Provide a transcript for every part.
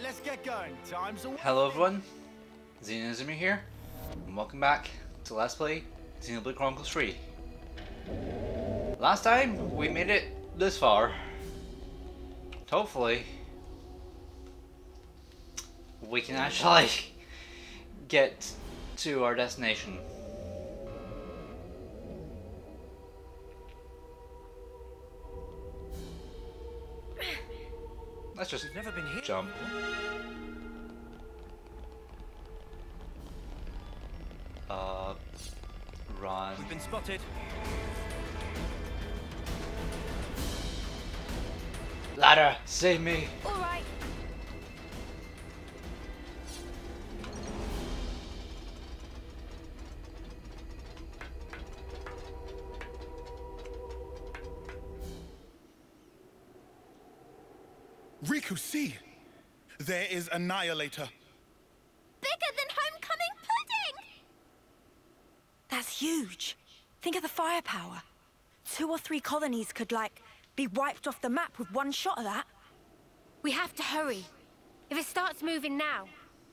let's get going. Time's away. Hello everyone, Xenoblade here, and welcome back to Let's Play Xenoblade Chronicles 3. Last time, we made it this far. Hopefully, we can actually get to our destination. Let's just We've never been here. jump. Run. We've been spotted. Ladder, save me! All right. Riku, see! There is Annihilator. Bigger than homecoming pudding! That's huge. Think of the firepower. 2 or 3 colonies could, be wiped off the map with one shot of that. We have to hurry. If it starts moving now.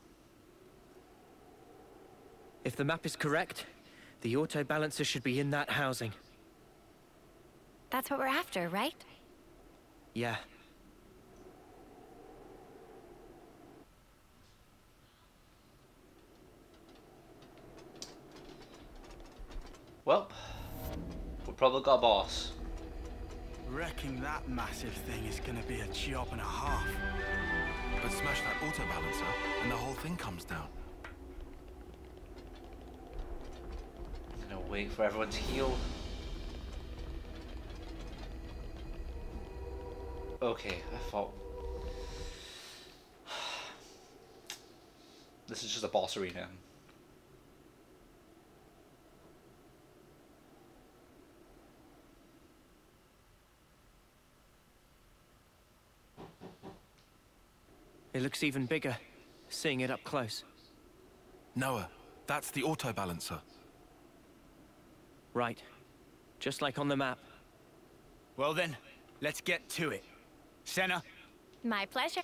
If the map is correct, the auto balancer should be in that housing. That's what we're after, right? Yeah. Well, we probably got a boss. Wrecking that massive thing is gonna be a job and a half. But smash that auto balancer and the whole thing comes down. I'm gonna wait for everyone to heal. Okay, I thought this is just a boss arena. It looks even bigger, seeing it up close. Noah, that's the auto balancer. Right. Just like on the map. Well then, let's get to it. Senna? My pleasure.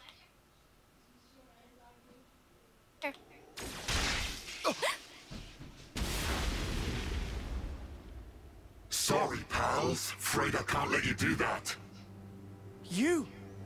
Sorry, pals. Afraid I can't let you do that. You!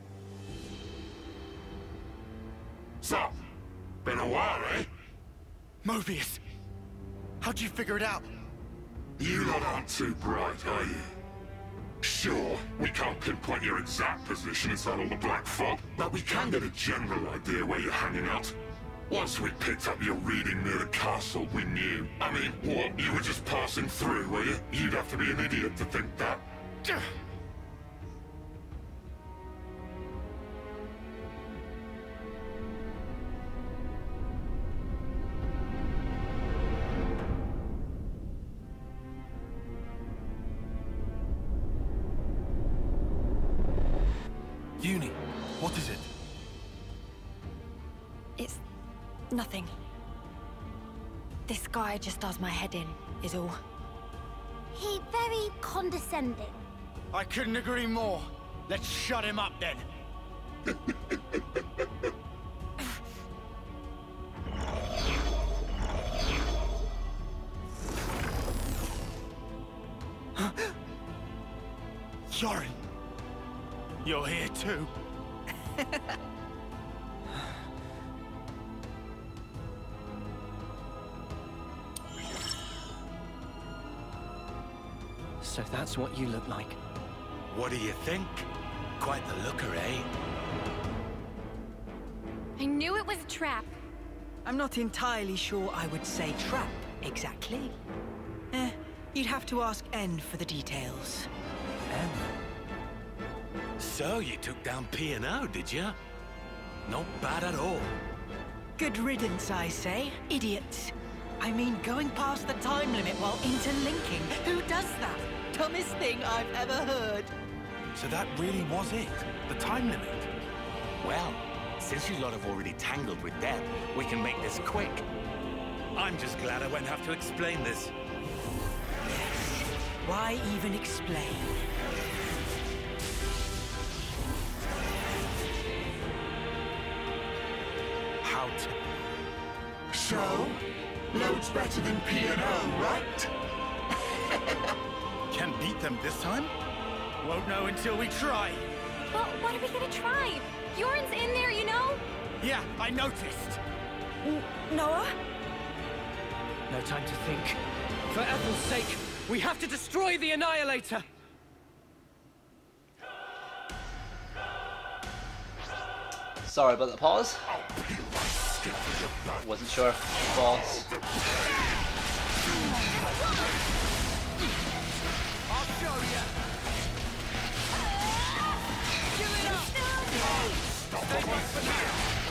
So, been a while, eh? Mobius! How'd you figure it out? You lot aren't too bright, are you? Sure, we can't pinpoint your exact position inside all the black fog, but we can get a general idea where you're hanging out. Once we picked up your reading near the castle, we knew. I mean, what, you were just passing through, were you? You'd have to be an idiot to think that. Uni, what is it? It's nothing. This guy just does my head in, is all. He very condescending. I couldn't agree more. Let's shut him up then. Yorin! You're here too. So that's what you look like. What do you think? Quite the looker, eh? I knew it was a trap. I'm not entirely sure I would say trap, exactly. You'd have to ask N for the details. Em. So you took down P&O, did you? Not bad at all. Good riddance, I say. Idiots. I mean, going past the time limit while interlinking. Who does that? Dumbest thing I've ever heard. So that really was it? The time limit? Well, since you lot have already tangled with death, we can make this quick. I'm just glad I won't have to explain this. Yes. Why even explain? how to... So? Loads better than P&O, right? Can beat them this time? Won't know until we try. Well, what are we gonna try? Bjorn's in there, you know? Yeah, I noticed. Noah? No time to think. For Ethel's sake, we have to destroy the Annihilator! Sorry about the pause. Wasn't sure if pause. I'll show you. Give it up. Stay back for now.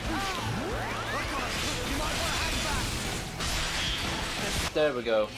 You might want to hang back. There we go.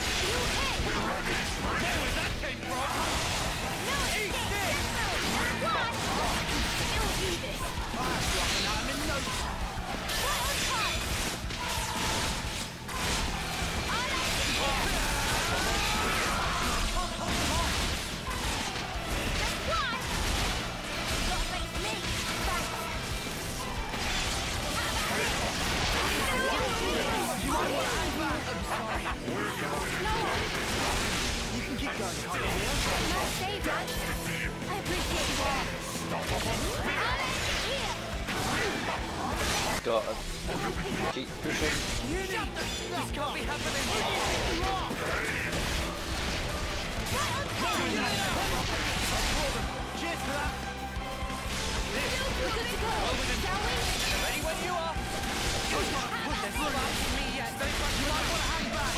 Gotta keep pushing. This can't be happening. Cheers for that. We're good to go, shall we? Ready when you are. There's not up to me yet. You might want to hang back.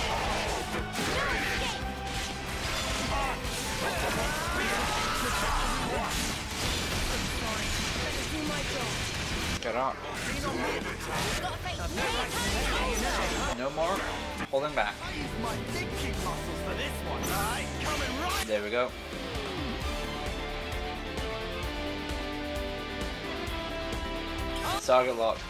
Get up. No more holding back. There we go. Target lock.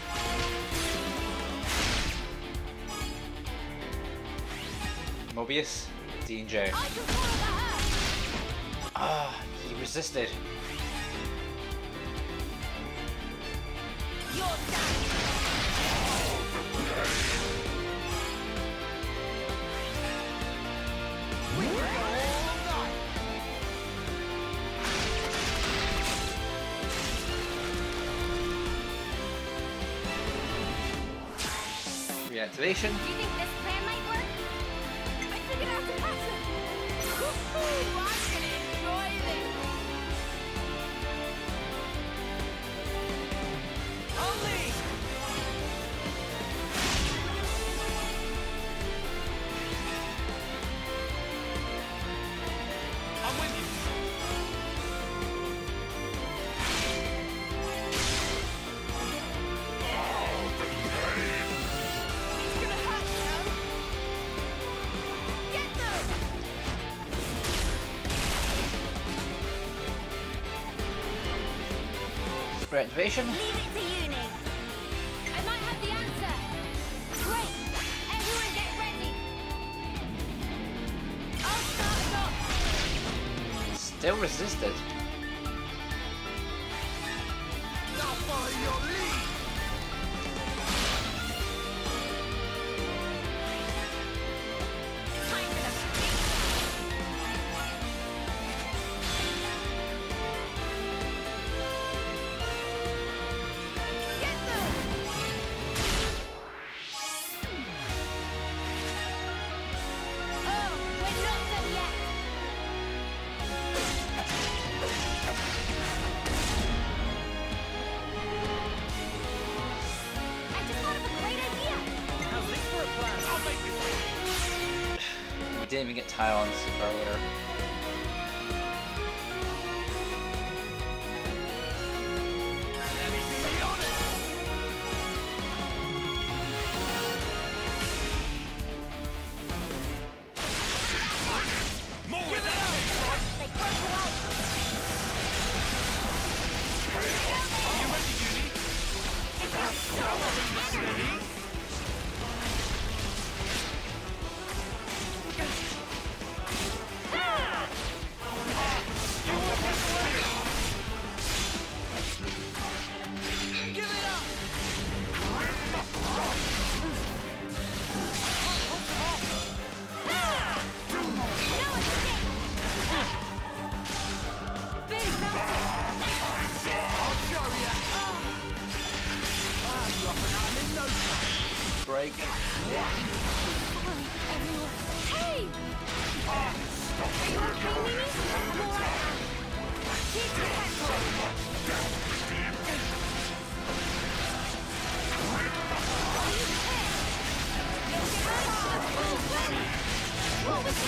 Mobius, D&J. Ah, he resisted. Reactivation. Do you think this plan might work? I figured out the pattern. Woohoo! I'm gonna enjoy this. Only. I'm with you. Reactivation. Leave it to uni. I might have the answer. Great. Everyone get ready. I'll start us off. Still resisted. I'll follow your lead. Time for the Didn't even get Tywon's earlier. break. Hey! Are you okay, Mimi? I'm alright. Keep your head low. Are you okay? Let's get ready for the full play. What was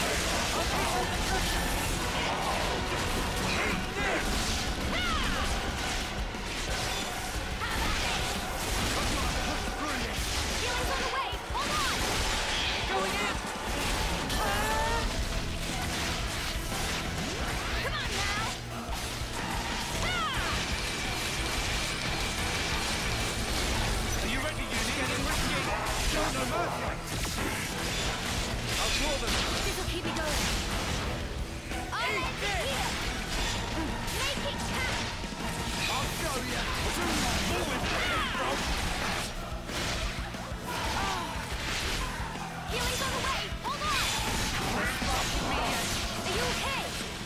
Healing's on the way. Hold on. Going in. Come on now. Are you ready, Uni? Getting risky. Show no mercy. I'll draw them. This'll keep me going. I'll let you heal. Make it count. I'll show you. Healing's on the way. Hold on. Are you okay?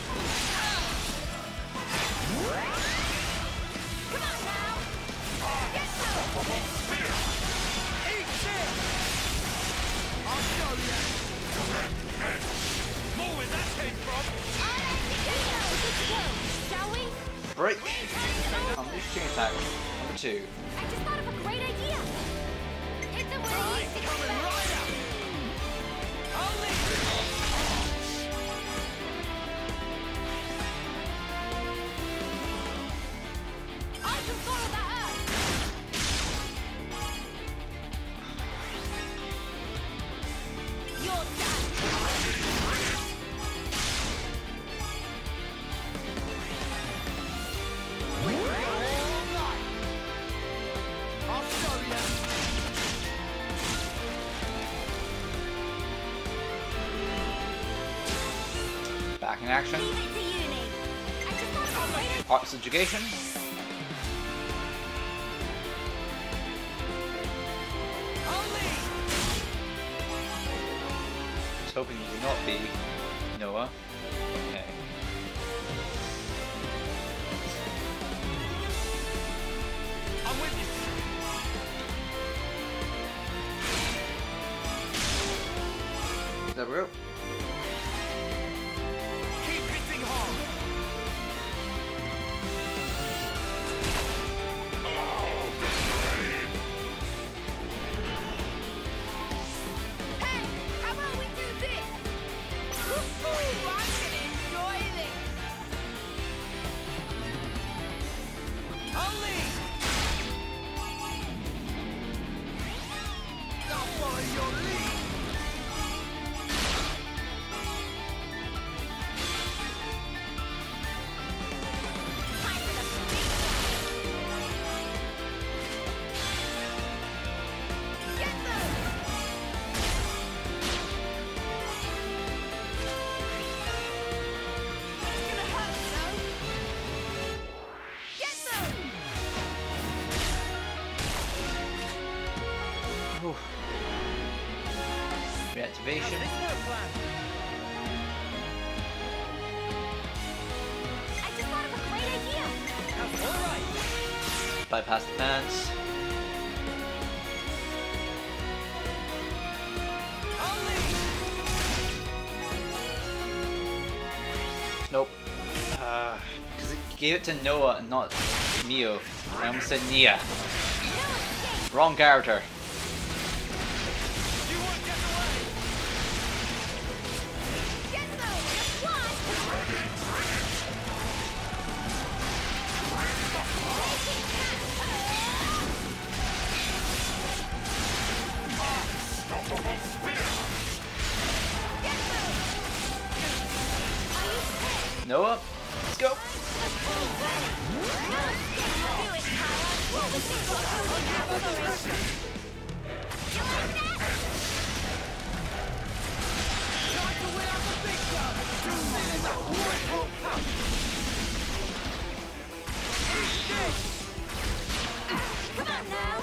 Come on now. Get some. Eat this. I'll show you. More where that came from. I'll let you go. Good to go. Shall we? Break. Unleash chain attack. Number 2. I just thought of a great idea. Hit them where they need to Coming go. right up. I'll leave it. I can follow that up. You're done. I'll show you. Back in action. Leave it to Uni. I just thought of a great idea. Art subjugation. I'll leave. I was hoping you would not be Noah. Okay. I'm with you. There we go. Keep hitting hard. Hey, how about we do this? Woohoo! I'm gonna enjoy this. I'll leave. I'll follow your lead. Time for the speed. Get them! It's gonna hurt, no? Get them! Oof. Reactivation. I just thought of a great idea. All right. Bypass the fence. I'll leave. Nope. Because it gave it to Noah and not Neo. I almost said Nia. Wrong character. You won't get away. Get them! Just one! Noah, let's go. Come on now!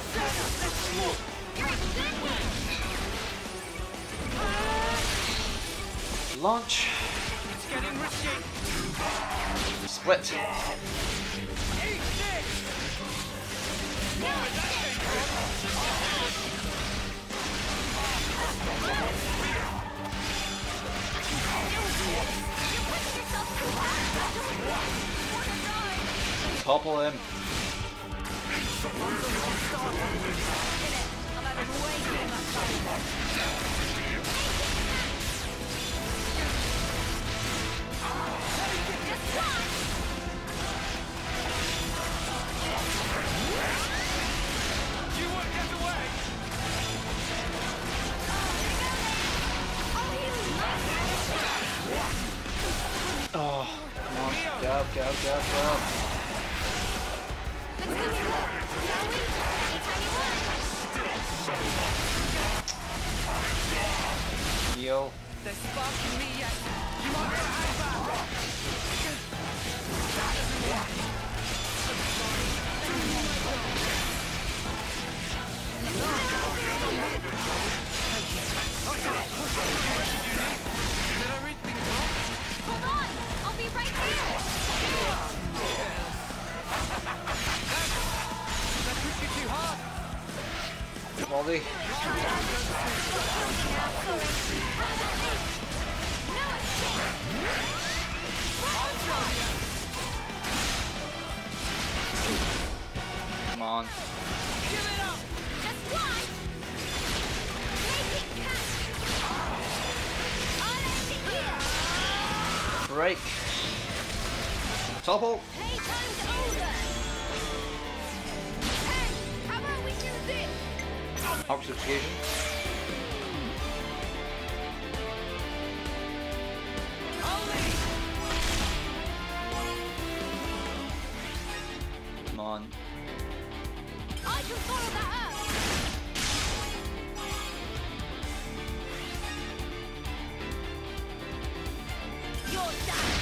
Launch. It's getting risky. Split. Eat this. Topple him. Oh, come on. Go, go, go, go. Heal. They're sparking me yet. You might get a hand back. Did I read things wrong? Hold on! I'll be right here! Did I push you too hard? Moldy. Come on. Give it up! Just one! Make it count! I'll end it here! Break. Topple. Playtime's over! Hey, how about we do this? Oxygen. Come on. I can follow that up! You're done!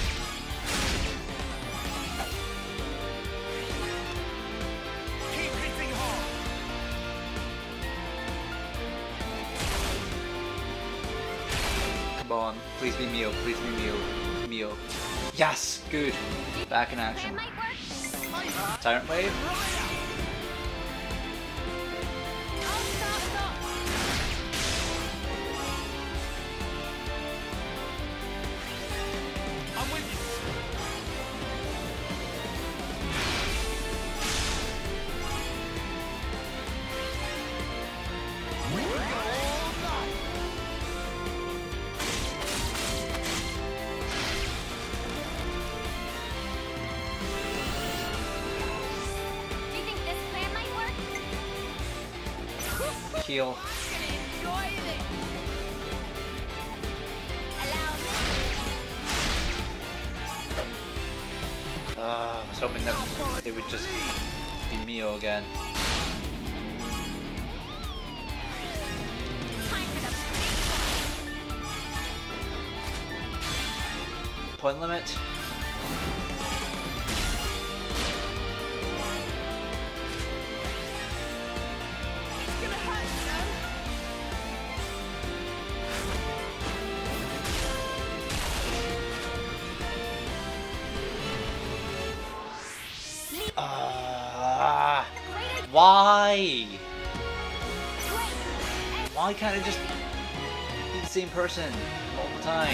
Keep hitting hard. Come on. Please be Mio. Please be Mio. Mio. Yes! Good. Back in action. That might work. Tyrant Wave. I'll start us off. I'm with you. Do you think this plan might work? Heal. Enjoy this! Allow me. I was hoping that it would just be Mio again. Time for the Point limit. It's gonna hurt, you know? Why? Why can't it just be the same person multiple times?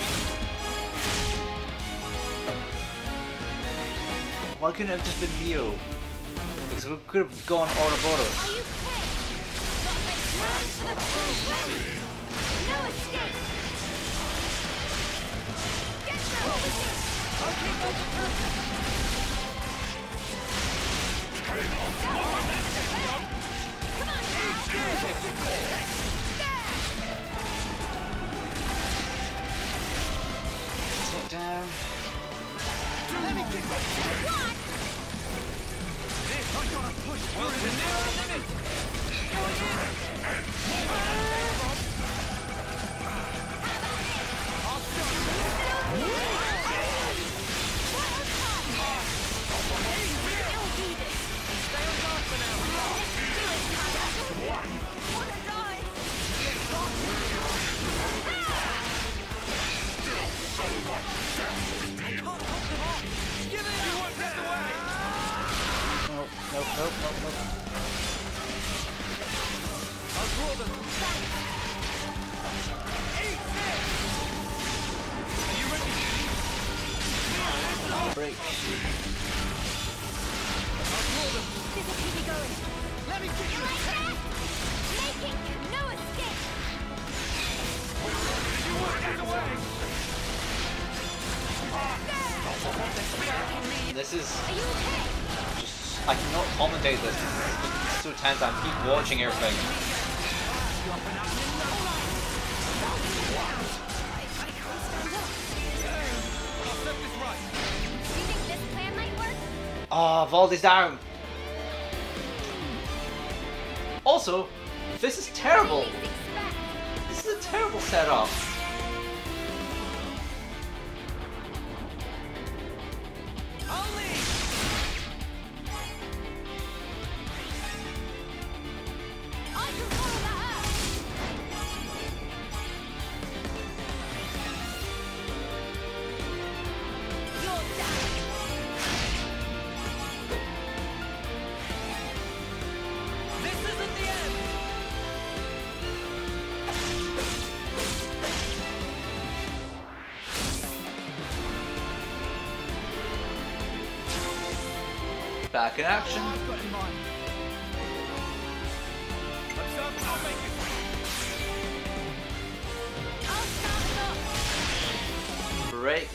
Why couldn't it have just been Mio? Because we could have gone Ouroboros. Are you quick? Got my plans for the full way. No escape. Get through. I'll keep up the pressure. Come on Sit down. Let me get that. One. This, I gotta push. We're in the nearer limit. I'll stop. Stay on guard for now. This is just, I cannot commentate this. It's so tense. I keep watching everything. Oh, Valdi's down. Also, this is terrible. This is a terrible setup. Back in action. Break.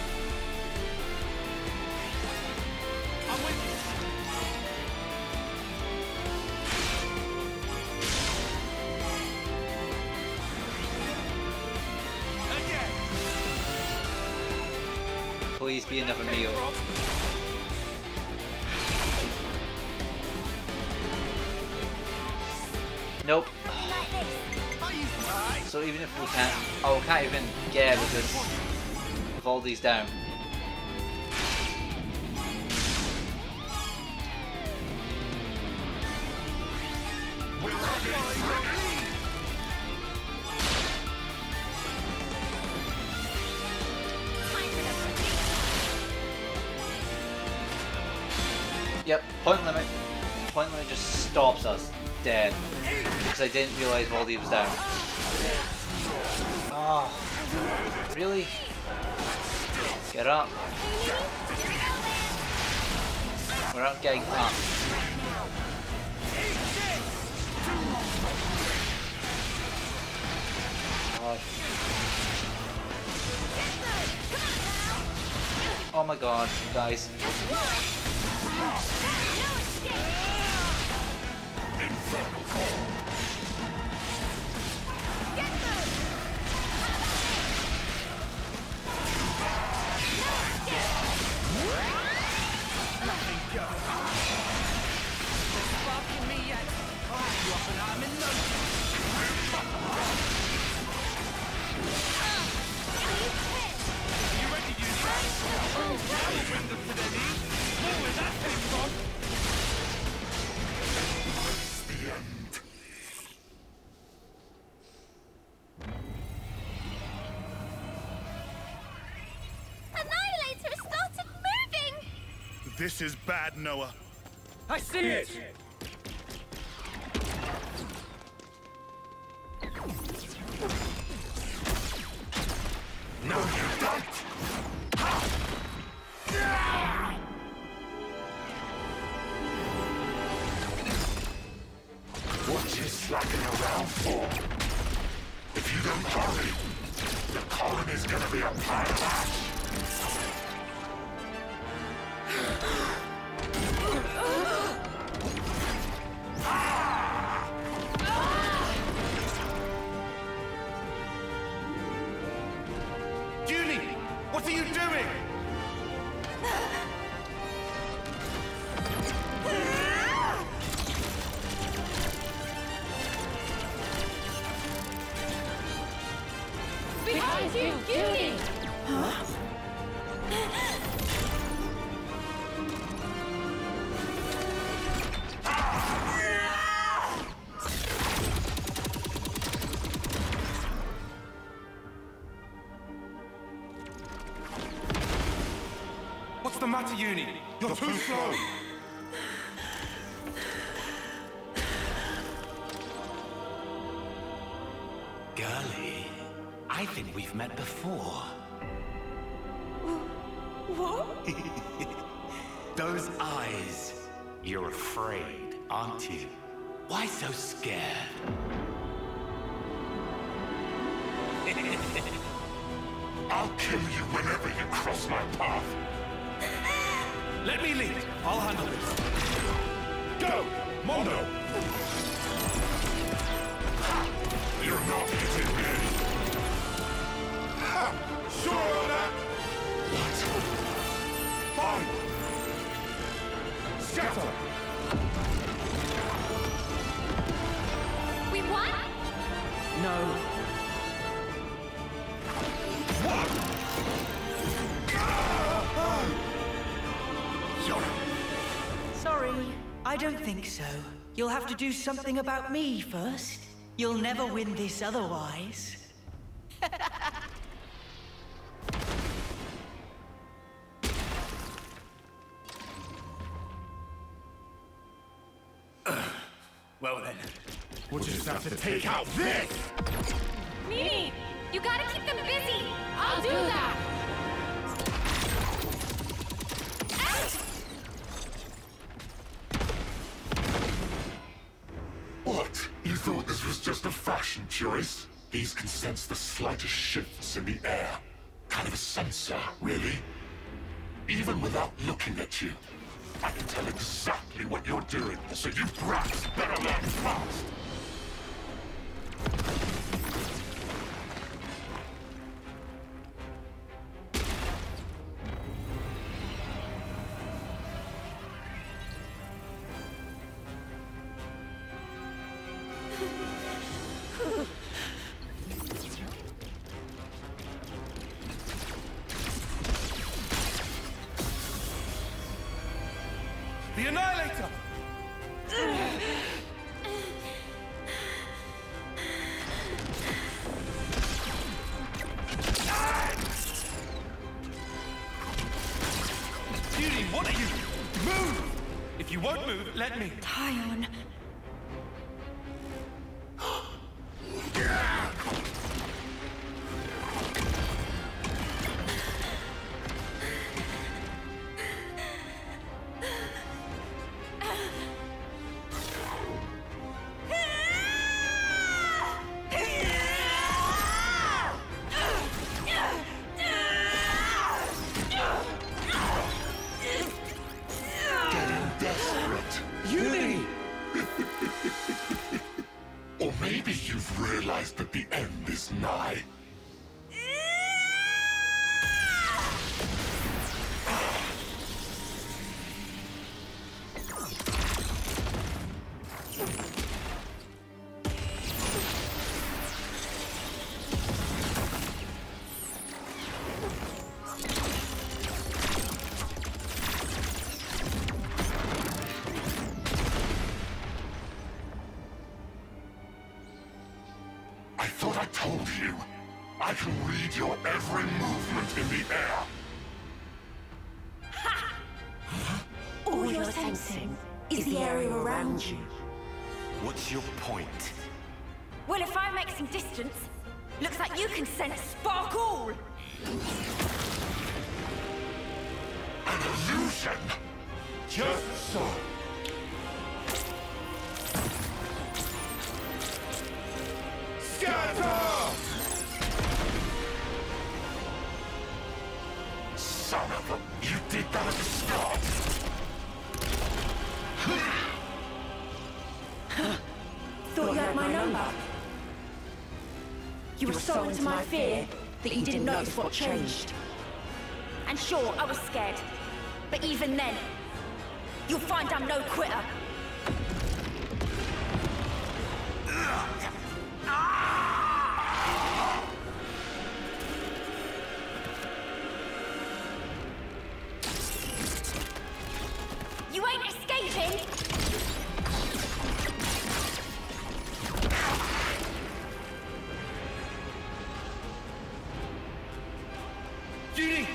Please be another meal. Nope. So even if we can't, oh, we can't even get it because Valdi's down. Yep, point limit. Point limit just stops us dead. Because I didn't realize Valdi was down. Oh, really? Get up. We're not getting up. God. Oh my god, guys. This is bad, Noah. I see it! No, you don't! What you slacking around for? If you don't hurry, the colony's gonna be a pile of ash. What are you doing? Behind you, Judy! Huh? What's the matter, Uni? You're too slow. Girlie, I think we've met before. What? Those eyes. You're afraid, aren't you? Why so scared? I'll kill you whenever you cross my path. Let me lead. I'll handle this. Go, Mondo! You're not hitting me. Ha! Sure on that? What? Fine. Scatter! We won? No. What? Sorry, I don't think so. You'll have to do something about me first. You'll never win this otherwise. Well then, we'll just have to take out this! Mimi, you gotta keep them busy. I'll do that. What? You thought this was just a fashion choice? These can sense the slightest shifts in the air. Kind of a sensor, really. Even without looking at you, I can tell exactly what you're doing, so you brats better learn fast! The Annihilator! Beauty, what are you? Move! If you won't move, let me. Tyon. Or maybe you've realized that the end is nigh. I thought I told you. I can read your every movement in the air. All you're sensing is the area around you. What's your point? Well, if I make some distance, looks like you can sense sparkle! An illusion? Just so. Scatter! Son of a... You did that at the start! Thought you had my number. You were so into my fear that you didn't notice what changed. And sure, I was scared. But even then, you'll find I'm no quitter. You ain't escaping! Judy!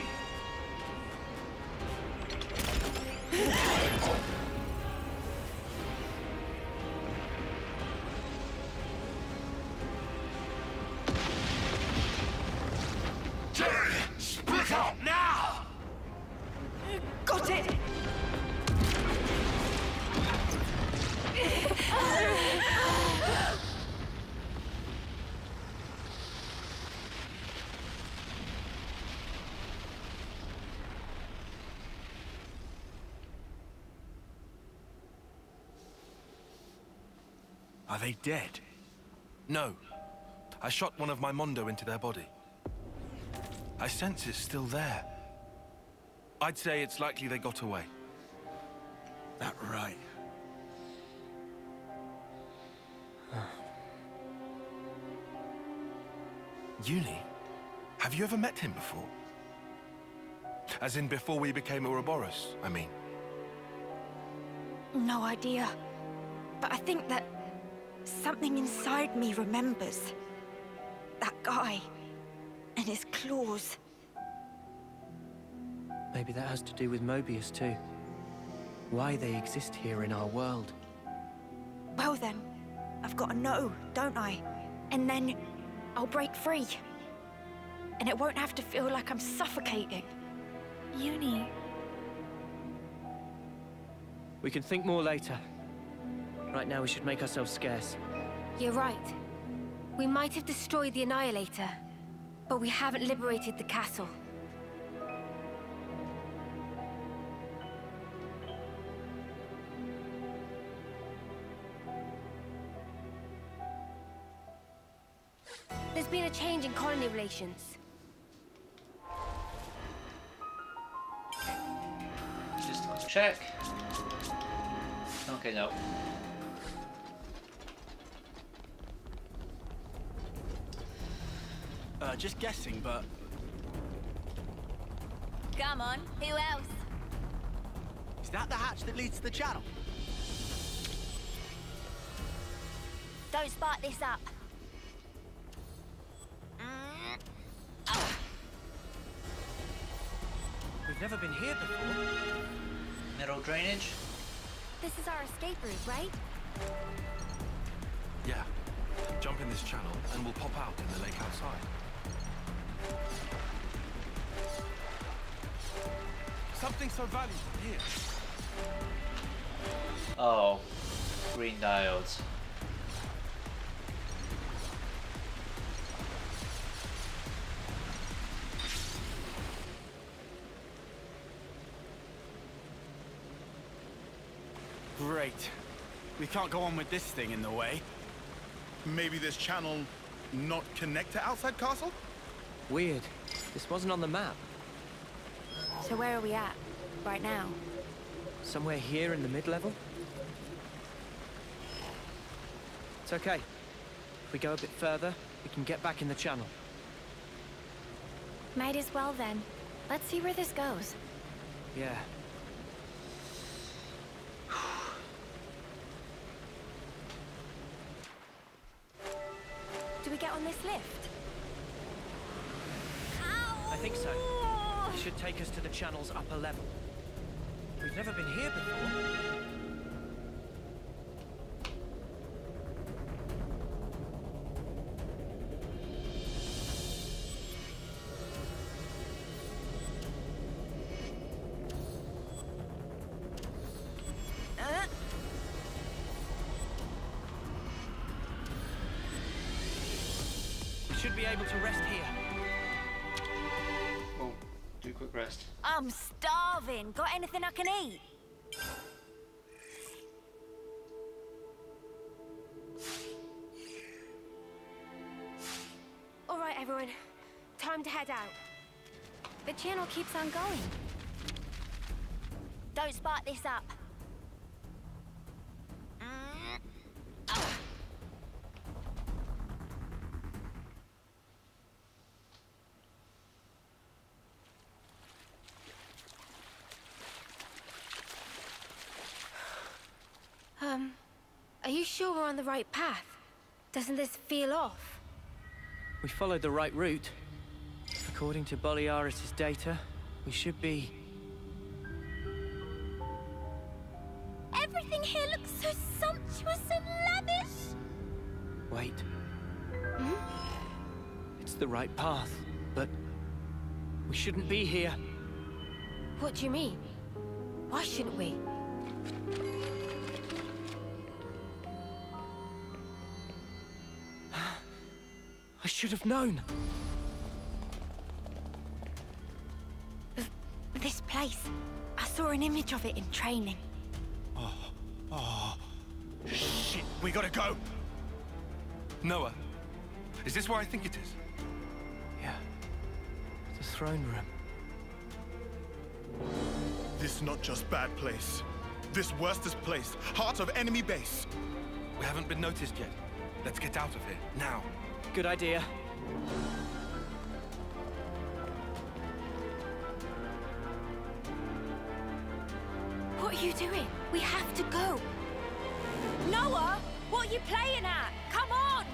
Are they dead? No. I shot one of my Mondo into their body. I sense it's still there. I'd say it's likely they got away. That right. Yuni? Have you ever met him before? As in before we became Ouroboros, I mean. No idea. But I think that something inside me remembers. That guy. And his claws. Maybe that has to do with Mobius too. Why they exist here in our world. Well then, I've got to know, don't I? And then I'll break free. And it won't have to feel like I'm suffocating. Uni. We can think more later. Right now we should make ourselves scarce. You're right. We might have destroyed the Annihilator, but we haven't liberated the castle. There's been a change in colony relations. Just a check. Okay, no. Just guessing, but... Come on, who else? Is that the hatch that leads to the channel? Don't spark this up. We've never been here before. Metal drainage. This is our escape route, right? Yeah. Jump in this channel and we'll pop out in the lake outside. Something so valuable here. Oh, green diodes. Great. We can't go on with this thing in the way. Maybe this channel not connect to outside castle? Weird. This wasn't on the map. So where are we at, right now? Somewhere here in the mid-level? It's okay. If we go a bit further, we can get back in the channel. Might as well then. Let's see where this goes. Yeah. Do we get on this lift? I think so. It should take us to the channel's upper level. We've never been here before. We should be able to rest here. Oh, do a quick rest. I'm starving. Got anything I can eat? All right, everyone. Time to head out. The channel keeps on going. Don't spark this up. Are you sure we're on the right path? Doesn't this feel off? We followed the right route. According to Boliaris' data, we should be... Everything here looks so sumptuous and lavish. Wait. It's the right path, but we shouldn't be here. What do you mean? Why shouldn't we? I should have known. This place. I saw an image of it in training. Oh. Shit, we gotta go. Noah, is this where I think it is? Yeah. The throne room. This not just bad place. This worstest place. Heart of enemy base. We haven't been noticed yet. Let's get out of here, now. Good idea. What are you doing? We have to go. Noah, what are you playing at? Come on!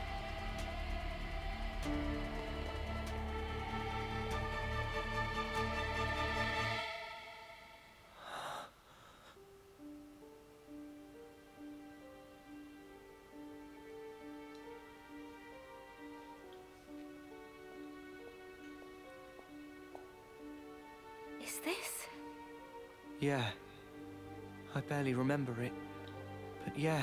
Is this? Yeah. I barely remember it. But yeah.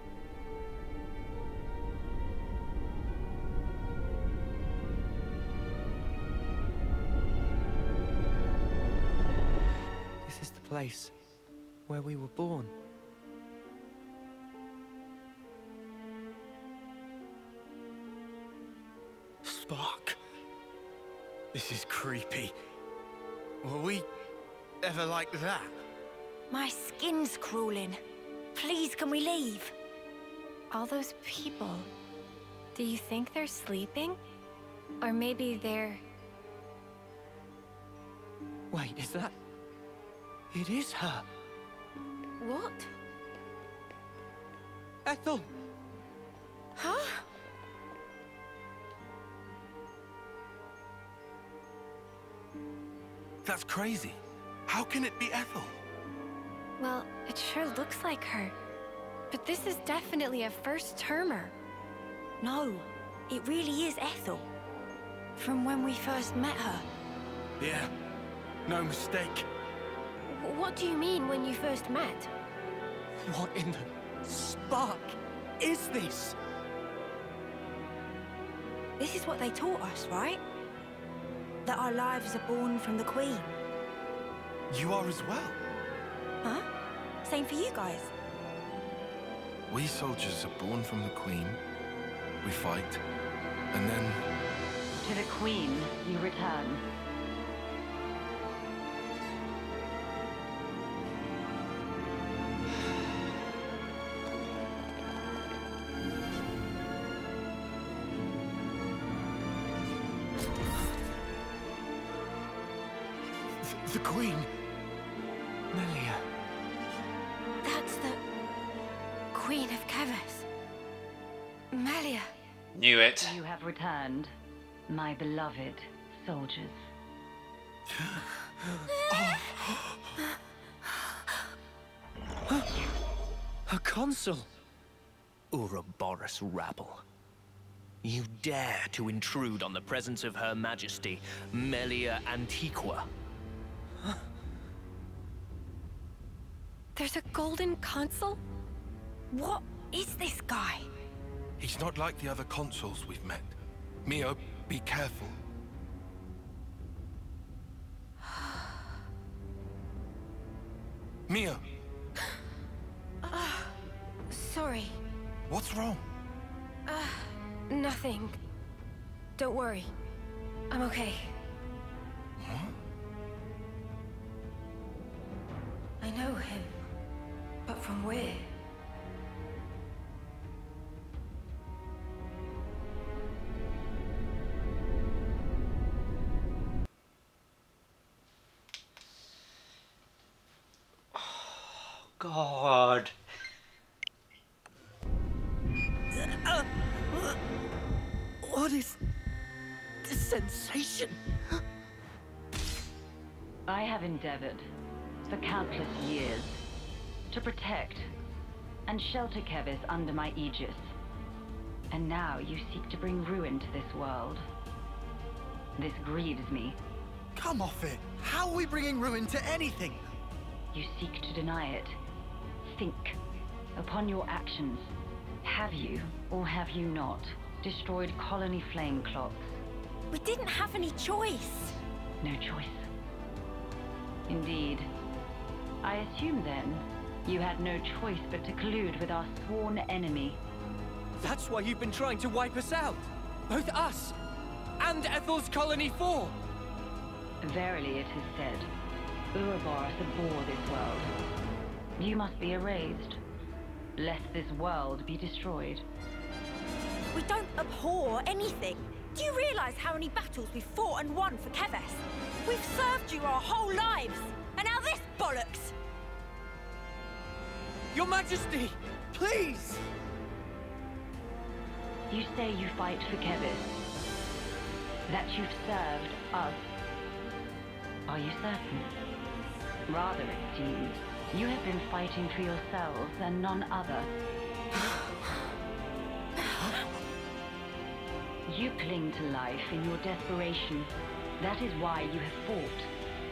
This is the place where we were born. Spark. This is creepy. Were we ever like that? My skin's crawling. Please, can we leave? All those people. Do you think they're sleeping? Or maybe they're... Wait, is that... It is her. What? Ethel! Huh? That's crazy. How can it be Ethel? Well, it sure looks like her. But this is definitely a first-termer. No, it really is Ethel. From when we first met her. Yeah, no mistake. What do you mean when you first met? What in the spark is this? This is what they taught us, right? That our lives are born from the Queen. You are as well. Huh? Same for you guys. We soldiers are born from the Queen. We fight. And then... To the Queen, you return. The Queen. Melia. That's the... Queen of Kevas. Melia. Knew it. You have returned, my beloved soldiers. A consul. Ouroboros rabble. You dare to intrude on the presence of Her Majesty, Melia Antiqua. There's a golden consul? What is this guy? He's not like the other consuls we've met. Mio, be careful. Mio! Sorry. What's wrong? Nothing. Don't worry. I'm okay. Huh? I know him. But from where? God. What is this sensation? I have endeavored, for countless years, to protect and shelter Kevas under my Aegis. And now you seek to bring ruin to this world. This grieves me. Come off it. How are we bringing ruin to anything? You seek to deny it. Think. Upon your actions, have you, or have you not, destroyed colony flame clocks? We didn't have any choice. No choice. Indeed. I assume then, you had no choice but to collude with our sworn enemy. That's why you've been trying to wipe us out. Both us and Ethel's Colony 4. Verily it is said, Ouroboros abhor this world. You must be erased, lest this world be destroyed. We don't abhor anything. Do you realize how many battles we've fought and won for Keves? We've served you our whole lives, and now this bollocks! Your Majesty, please! You say you fight for Keves, that you've served us. Are you certain? Rather, it seems, you have been fighting for yourselves and none other. You cling to life in your desperation. That is why you have fought.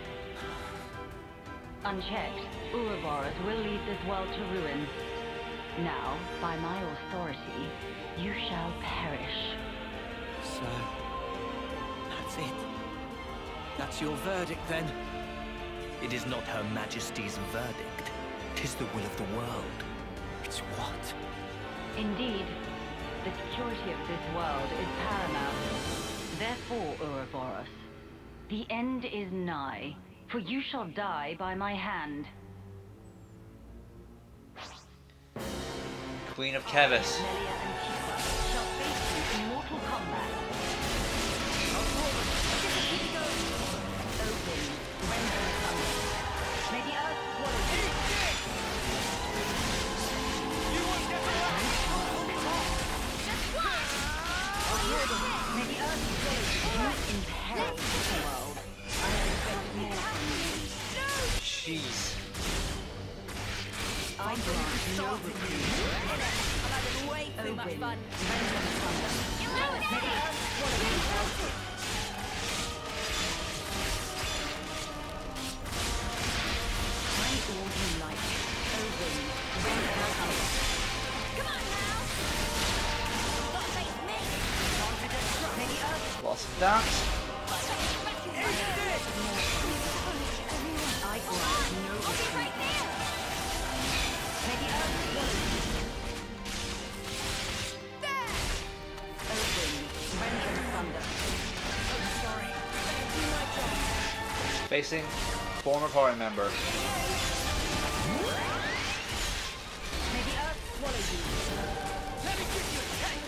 Unchecked, Ouroboros will lead this world to ruin. Now, by my authority, you shall perish. So, that's it. That's your verdict, then? It is not Her Majesty's verdict. 'Tis the will of the world. It's what? Indeed, the security of this world is paramount. Therefore, Ouroboros, the end is nigh, for you shall die by my hand. Queen of Keves. Melia and Tifa shall face you in mortal combat. Open, render thunder. May the earth swallow you. You won't get away! May the earth swallow you. You imperil this world. I expect more from you. Jeez. I grant no reprieve. I'm having way too much fun. Render thunder. May the earth swallow you. All you like. Open. Render thunder. Come on now! Gotta face me! May the earth Lots of that. I grant no reprieve. Right there! May the earth swallow you. There! Open. Render thunder. Sorry. Do my job. Facing former party member. May the earth swallow you. Let me give you a taste!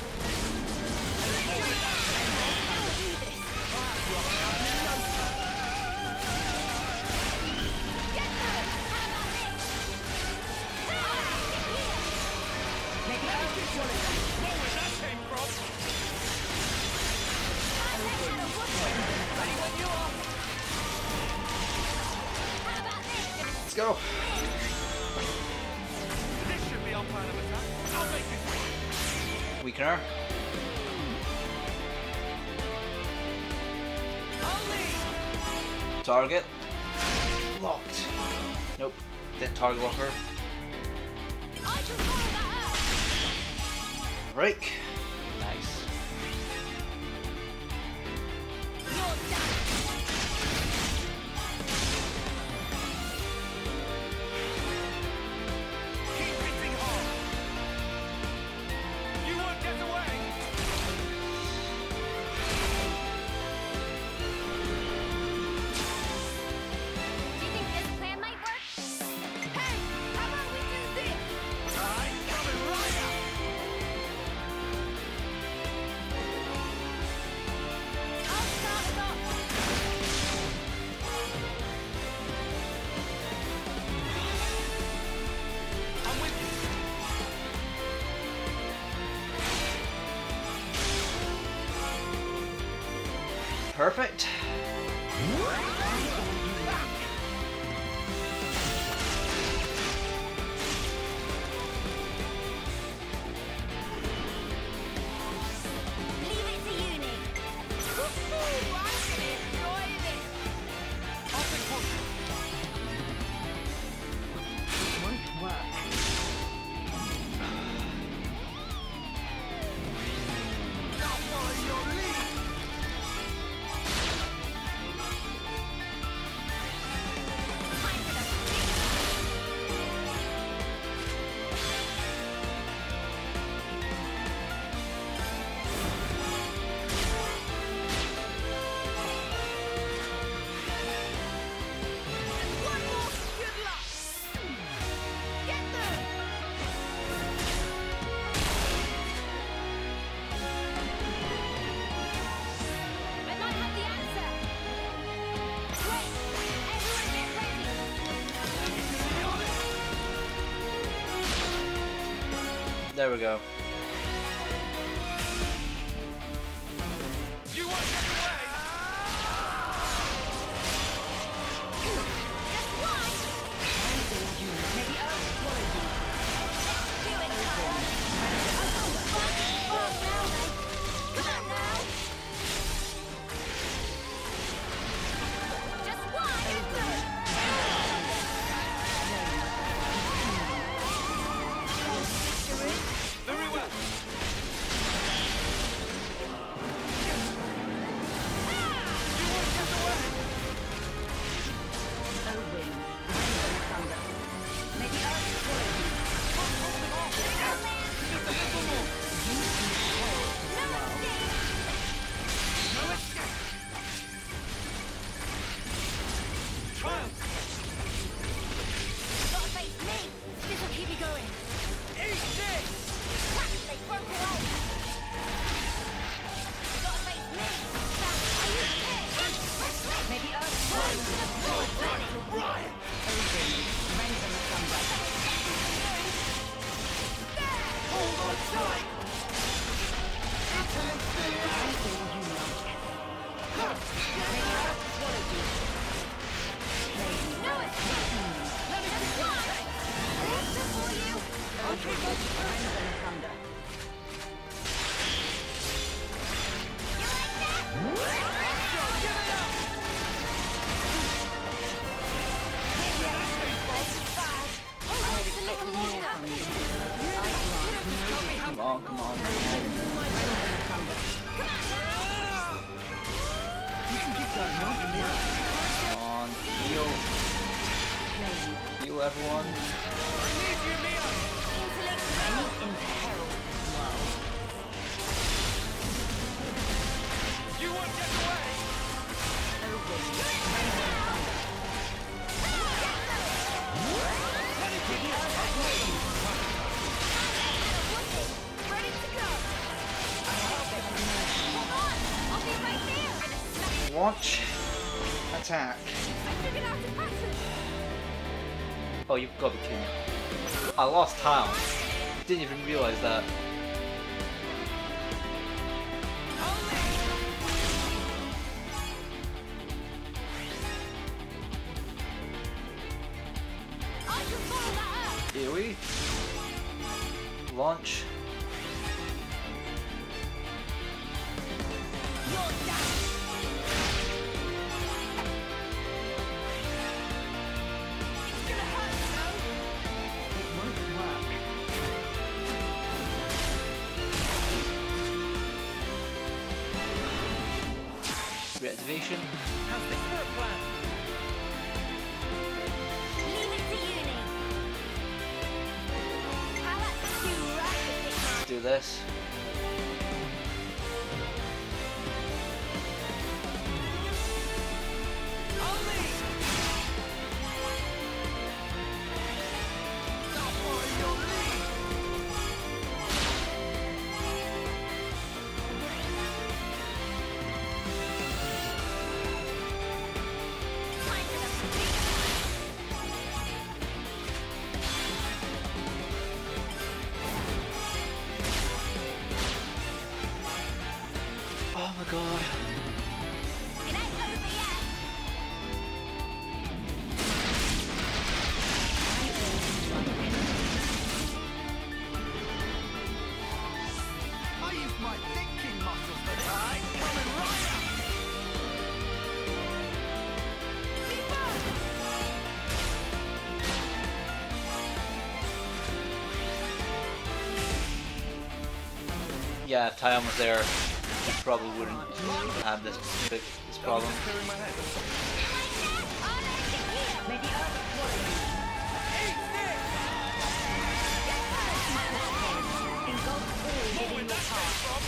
May the earth swallow you. Where was that came from? Ready when you are! Let's go. This should be our plan of attack. I'll make it work. Weakener. Target. Locked. Nope. Didn't target lock her. Break. Nice. Keep hitting hard. You won't get away. Do you think this plan might work? Hey, how about we do this? I'm coming right up. I'll start us off. I'm with you. Perfect. Leave it to you, Nick. Woohoo! I'm gonna enjoy this. I'll take one. It won't work. I'll follow your lead. There we go. You won't get away! Very well. Come on, come on. Come on, heal. Heal everyone. You won't get away! Ready to go! Hold on! I'll be right there! Watch. Attack. I figured out a pattern! Oh, you've got to be kidding me. I lost town. Didn't even realize that. I can follow that up! Here we launch. You're down! It's gonna hurt, no? It won't work. Reactivation. How's this for a plan? Leave it to uni! How that's too rapid! Do this. Oh my god. It ain't over yet! I used my thinking muscles for this. I'm coming right up. Yeah, if Tyon was there, he probably wouldn't have this problem. Clearing my head. Maybe Earth swallow you. Engulf all within your path.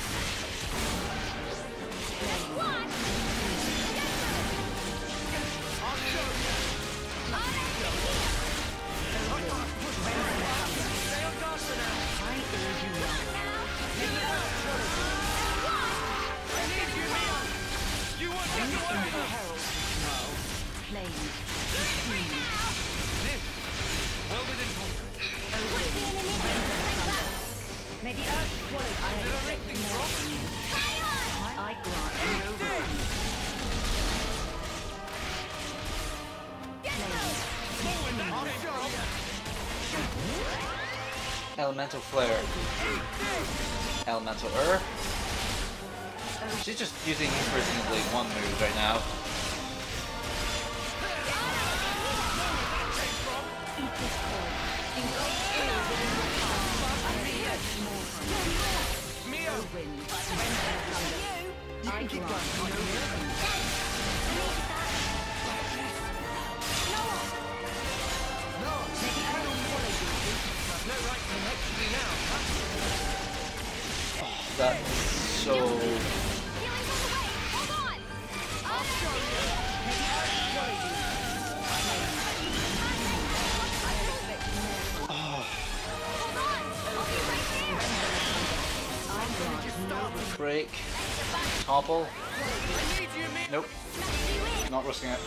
Stay on task for now. I urge you now. I need you, Mia! You won't get away! Herald now. Flames. Well within control. Quit being an idiot! May the earth swallow you. I grant no reprieve. Elemental Flare. Elemental Earth. She's just using presumably one move right now. That's so... Break. Topple. Nope. Not risking it.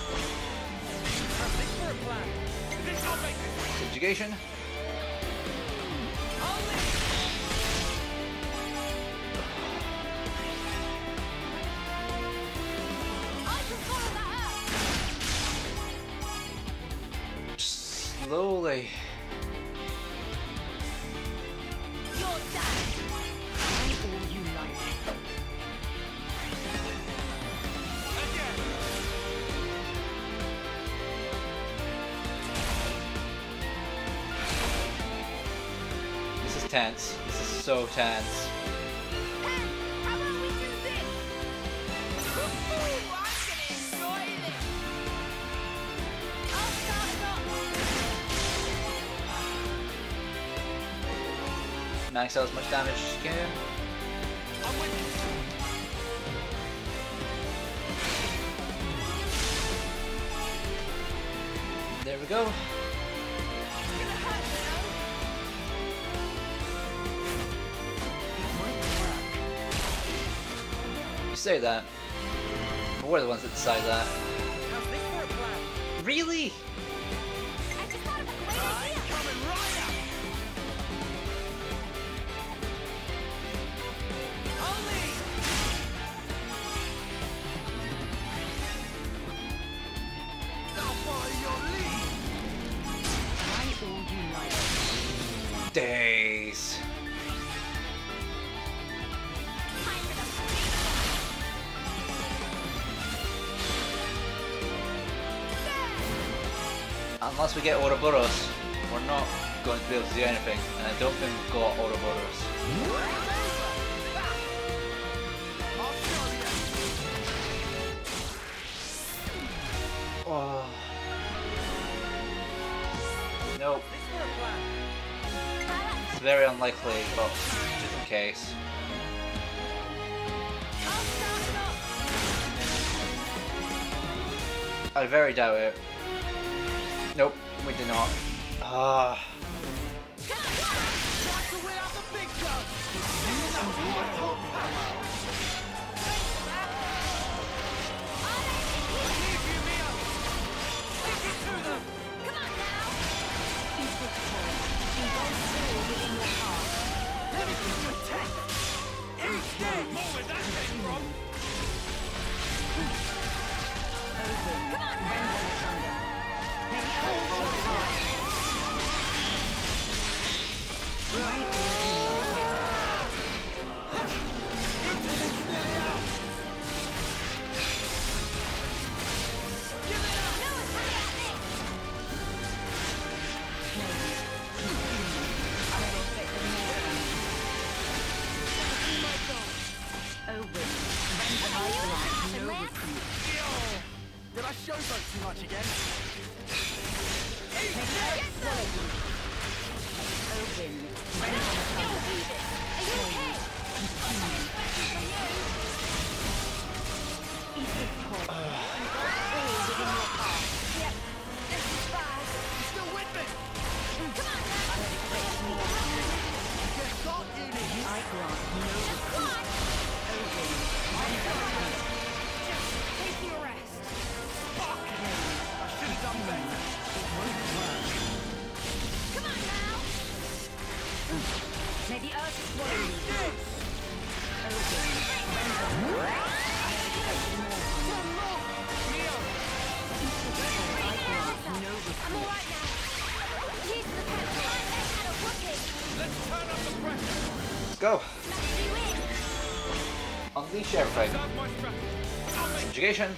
Subjugation. Slowly. This is tense. This is so tense. Max out as much damage as you can. There we go. You say that, but we're the ones that decide that. Really? Days. Unless we get Ouroboros, we're not going to be able to do anything, and I don't think we've got Ouroboros. Oh. Nope. It's very unlikely, but just in case. I very doubt it. Nope, we did not. Ah. Did I showboat too much again? May the earth swallow go. Unleash everything. Subjugation.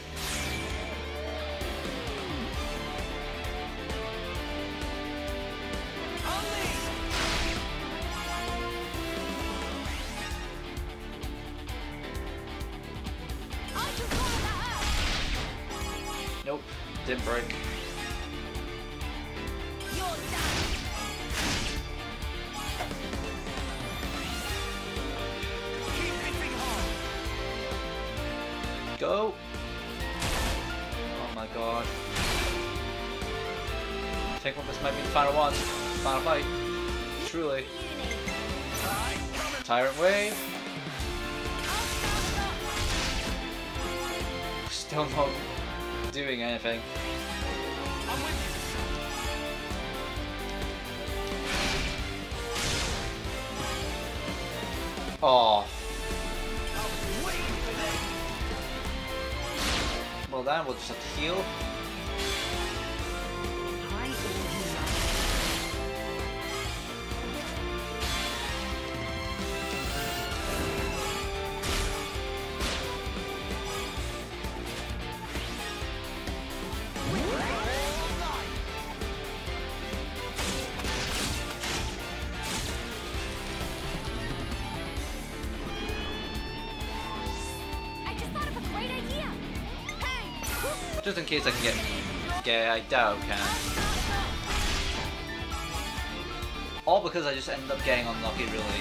Nope, didn't break. Go! Oh my god. I think this might be the final one. Final fight. Truly. Tyrant Wave. Still not doing anything. Oh. Well then, we'll just have to heal. Just in case I can get I doubt I can. All because I just ended up getting unlucky, really.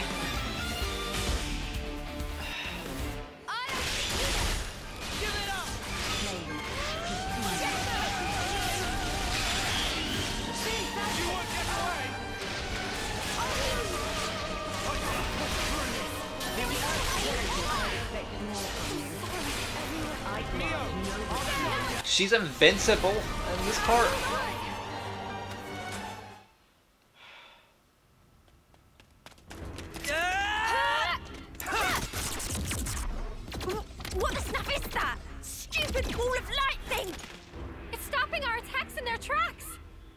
She's invincible in this part. What the snap is that? Stupid ball of light thing! It's stopping our attacks in their tracks!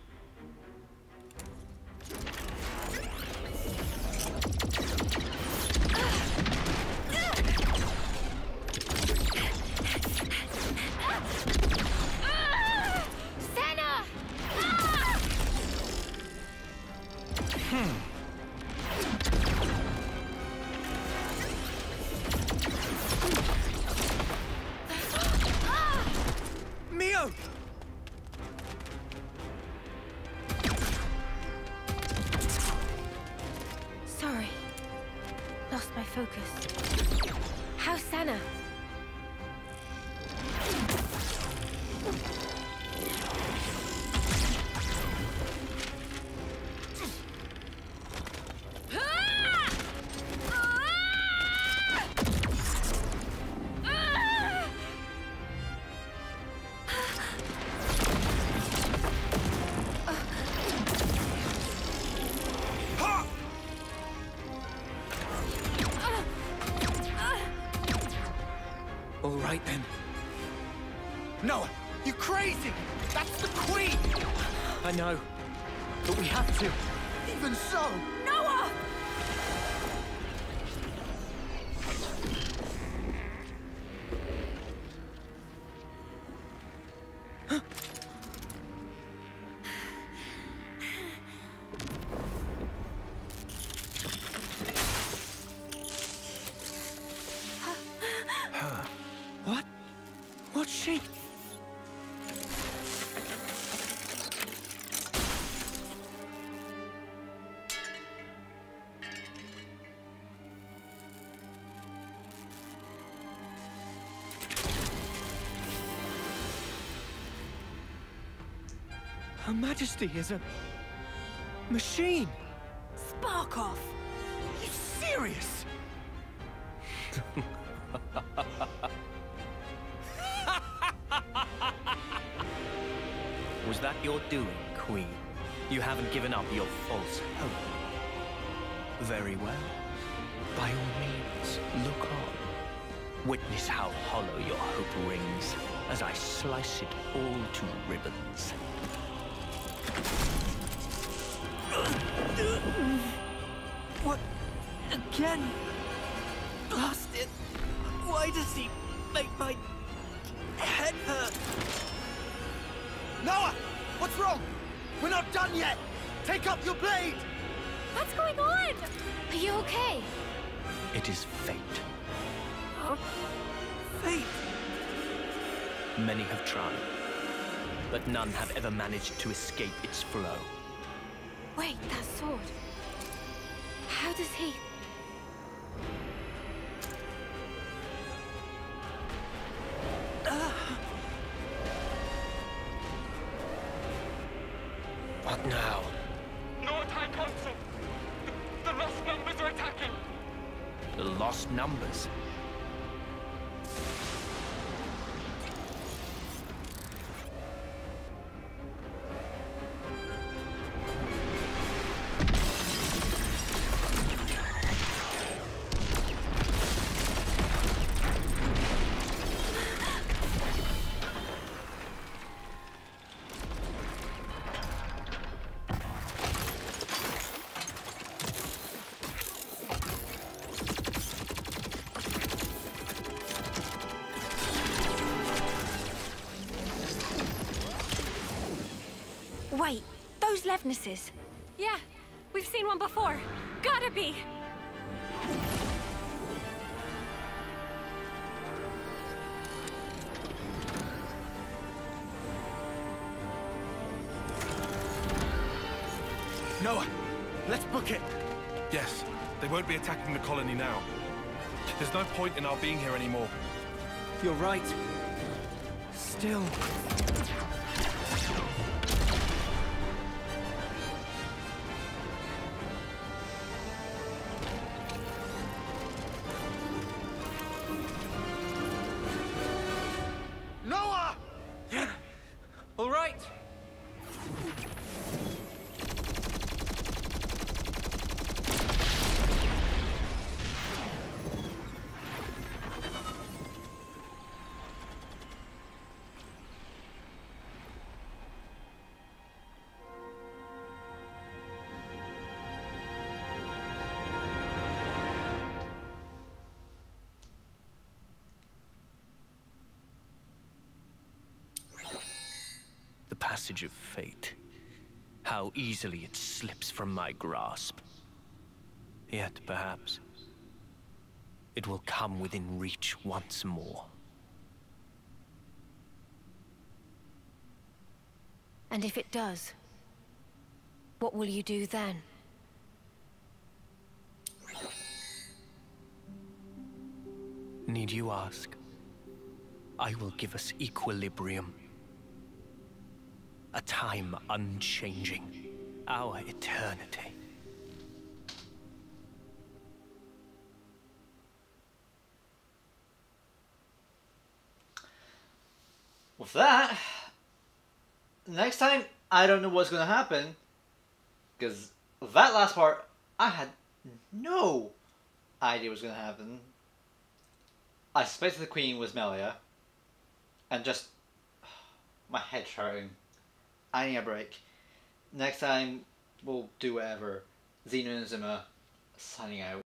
Sorry. Lost my focus. How's Senna? All right then. Noah, you crazy! That's the Queen! I know, but we have to. Even so! Noah! What? What's she? Her Majesty is a machine. Spark off! You serious? Was that your doing, Queen? You haven't given up your false hope. Very well. By all means, look on. Witness how hollow your hope rings as I slice it all to ribbons. What again. Blast it. Why does he make my head hurt? Noah! What's wrong? We're not done yet! Take up your blade! What's going on? Are you okay? It is fate. Huh? Fate? Many have tried, but none have ever managed to escape its flow. Wait, that sword. How does he... What now? No attack console! The lost numbers are attacking! The lost numbers? Wait, those Levnesses. Yeah, we've seen one before. Gotta be! Noah, let's book it. Yes, they won't be attacking the colony now. There's no point in our being here anymore. You're right. Still... Noah! All right. The passage of fate. How easily it slips from my grasp. Yet, perhaps, it will come within reach once more. And if it does, what will you do then? Need you ask? I will give us equilibrium. A time unchanging. Our eternity. With that, next time, I don't know what's going to happen. Because that last part, I had no idea what was going to happen. I suspected the queen was Melia. And just, my head's hurting. I need a break. Next time, we'll do whatever. Xeno and Zima, signing out.